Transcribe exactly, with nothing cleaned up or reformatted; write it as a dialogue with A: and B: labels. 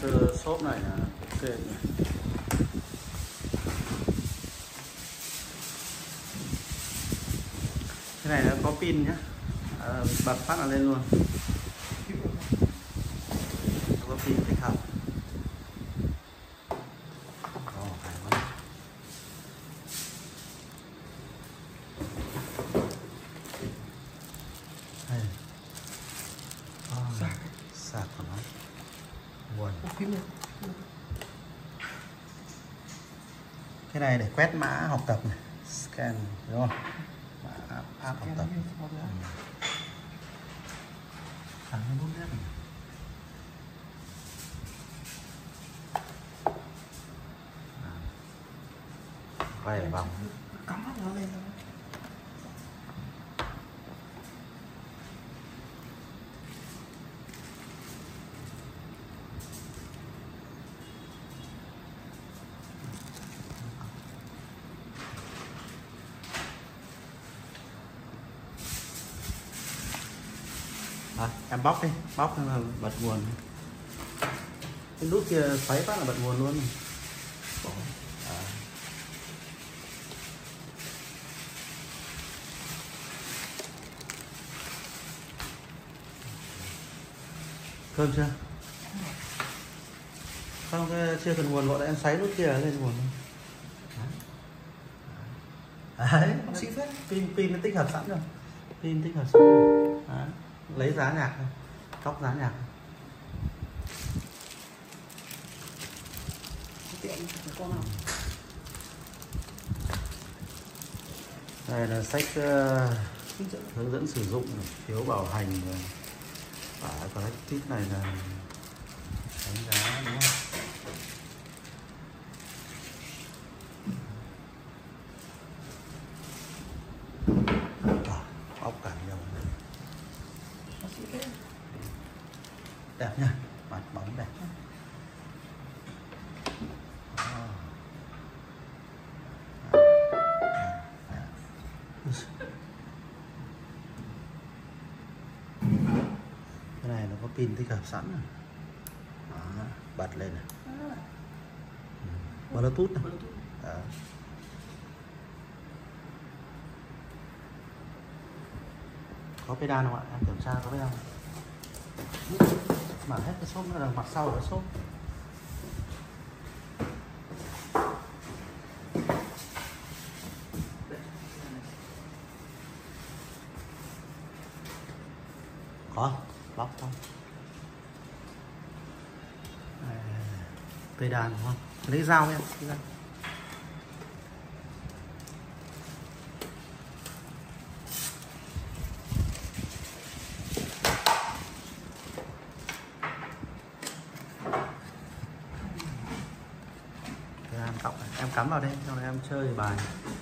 A: uh, shop này là ok nhỉ. Cái này nó có pin nhá, à, bật phát là lên luôn. Nó có pin tích hợp.
B: Sạc
A: sạc của nó nguồn. Cái này để quét mã học tập này, scan đúng không? Mã app, app học tập. Thằng nó bút này. Quay ở vòng.
B: Cắm mắt nó lên thôi.
A: À, em bóc đi, bóc là bật nguồn. Cái nút kia xoáy phát là bật nguồn luôn. À. Cơm chưa? Không, chưa cần nguồn gọi là em xoáy nút kia lên nguồn. Đấy, pin pin nó tích hợp sẵn rồi, pin tích hợp sẵn rồi. Đấy, lấy giá nhạc thôi, cóc giá nhạc. Đây là sách uh, hướng dẫn sử dụng, phiếu bảo hành và cái tip này là đánh giá đúng không? Bóc cả nhiều đẹp nha, mặt bóng đẹp. Cái này nó có pin tích hợp sẵn rồi. Đó, bật lên này. Bluetooth này. Đó. Có pedal không ạ? Em kiểm tra có pedal không? Mở hết cái xốp nữa là mặt sau là xốp. Có, bóc không? Pedal đúng không? Lấy dao em. Lấy dao. Em cắm vào đây, sau này em chơi bài.